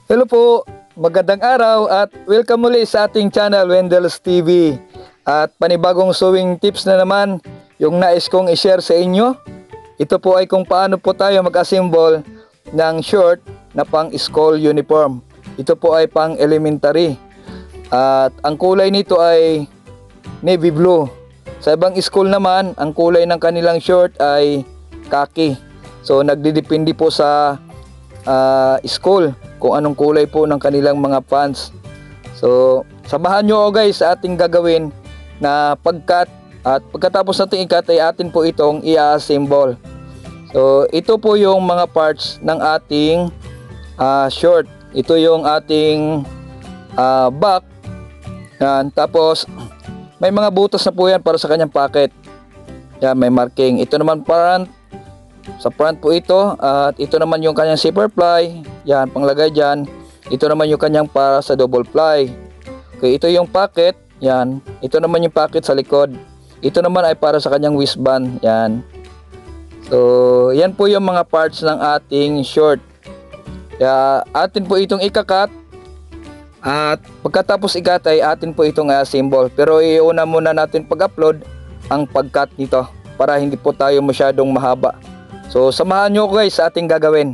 Hello po, magandang araw at welcome muli sa ating channel Wendell's TV. At panibagong sewing tips na naman yung nais kong i-share sa inyo. Ito po ay kung paano po tayo mag-assemble ng short na pang school uniform. Ito po ay pang elementary. At ang kulay nito ay navy blue. Sa ibang school naman, ang kulay ng kanilang short ay khaki. So nagdidepende po sa school kung anong kulay po ng kanilang mga pants. So samahan nyo guys sa ating gagawin na pag-cut, at pagkatapos natin i-cut ay atin po itong i-assemble. So ito po yung mga parts ng ating short. Ito yung ating back. Yan. Tapos may mga butas na po yan para sa kanyang pocket. Yan, may marking. Ito naman front. Sa front po ito, at ito naman yung kanyang zipper ply. Yan, panglagay dyan. Ito naman yung kanyang para sa double ply. Okay, ito yung pocket. Yan, ito naman yung pocket sa likod. Ito naman ay para sa kanyang waistband. Yan. So, yan po yung mga parts ng ating short. Kaya, atin po itong ikakat. At pagkatapos ikat ay atin po itong assemble. Pero iuna muna natin pag-upload ang pag-cut nito para hindi po tayo masyadong mahaba. So samahan nyo guys sa ating gagawin.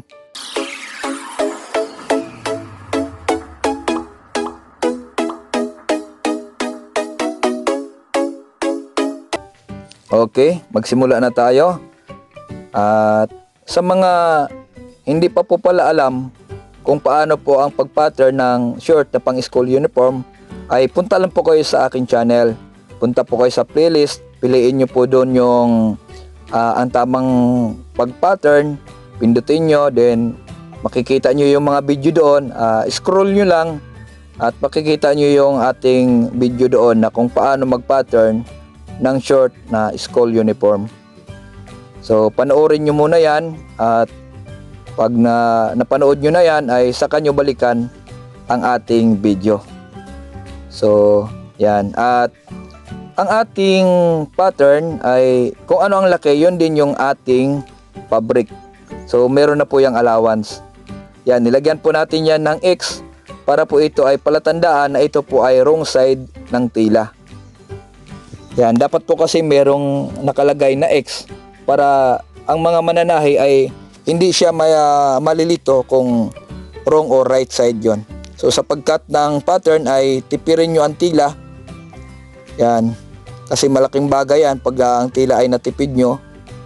Okay, magsimula na tayo. At sa mga hindi pa po pala alam kung paano po ang pag-pattern ng short na pang school uniform, ay punta lang po kayo sa aking channel. Punta po kayo sa playlist, piliin nyo po doon yung ang tamang pag-pattern, pindutin nyo, then makikita nyo yung mga video doon. Scroll nyo lang at makikita nyo yung ating video doon na kung paano mag-pattern ng short na school uniform. So panoorin nyo muna yan, at pag napanood nyo na yan ay saka nyo balikan ang ating video. So yan, at ang ating pattern ay kung ano ang laki, yun din yung ating fabric. So meron na po yung allowance. Yan, nilagyan po natin yan ng X para po ito ay palatandaan na ito po ay wrong side ng tila. Yan, dapat po kasi merong nakalagay na X para ang mga mananahi ay hindi siya malilito kung wrong or right side yon. So sa pagkat ng pattern ay tipirin nyo ang tila. Yan, kasi malaking bagay yan pag ang tila ay natipid nyo.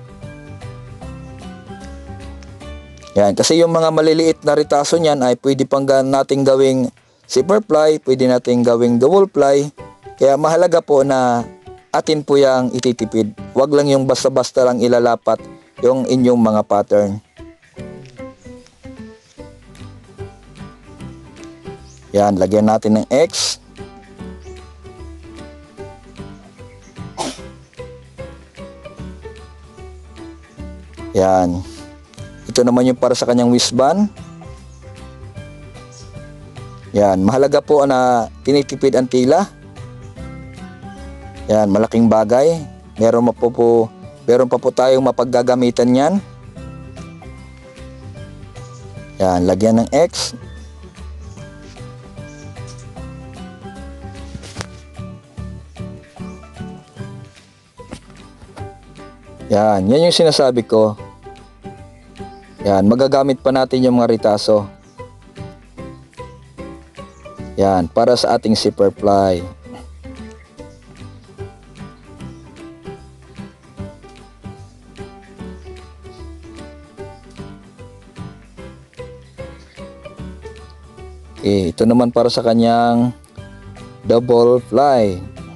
Yan, kasi yung mga maliliit na ritaso niyan ay pwede pang nating gawing zipper ply, pwede nating gawing double ply. Kaya mahalaga po na atin po yung ititipid. Huwag lang yung basta-basta lang ilalapat yung inyong mga pattern. Yan, lagyan natin ng X. Yan. Ito naman yung para sa kanyang waistband. Yan, mahalaga po na tinitipid ang tila. Yan, malaking bagay. Meron pa po tayong mapaggagamitan yan. Yan, lagyan ng X. Yan, yan yung sinasabi ko. Yan, magagamit pa natin yung mga ritaso. Yan, para sa ating zipper ply. Okay, ito naman para sa kanyang double ply.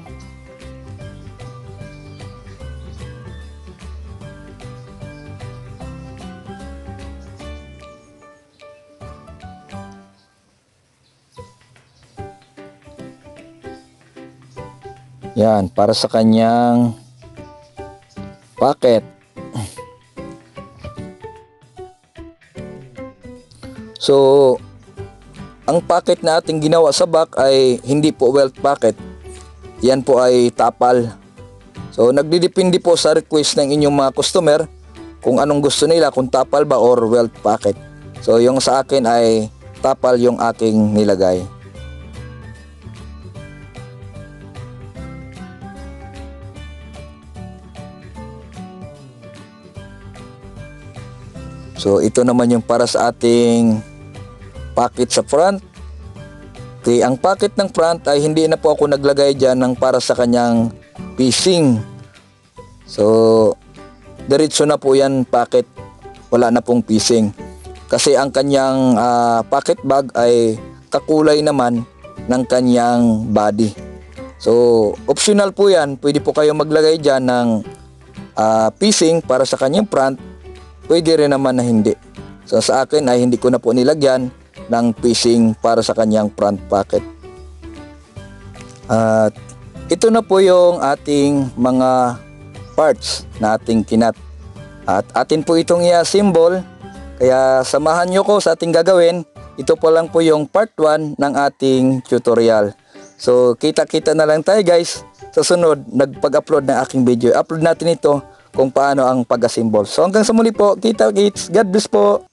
Yan, para sa kanyang pocket. So, ang pocket na ating ginawa sa back ay hindi po welt pocket. Yan po ay tapal. So, nagdidepende po sa request ng inyong mga customer kung anong gusto nila, kung tapal ba or welt pocket. So yung sa akin ay tapal yung aking nilagay. So ito naman yung para sa ating pocket sa front. Okay, ang pocket ng front ay hindi na po ako naglagay dyan ng para sa kanyang piecing. So diretso na po yan pocket, wala na pong piecing. Kasi ang kanyang pocket bag ay kakulay naman ng kanyang body. So optional po yan, pwede po kayo maglagay dyan ng piecing para sa kanyang front, pwede rin naman na hindi. So sa akin ay hindi ko na po nilagyan ng piecing para sa kanyang front pocket. At ito na po yung ating mga parts na ating kinat. At atin po itong i-assemble. Kaya samahan nyo ko sa ating gagawin. Ito po lang po yung part 1 ng ating tutorial. So kita-kita na lang tayo guys sa sunod nagpag-upload ng aking video. Upload natin ito kung paano ang pag-assemble. So hanggang sa muli po, kita-kits, God bless po.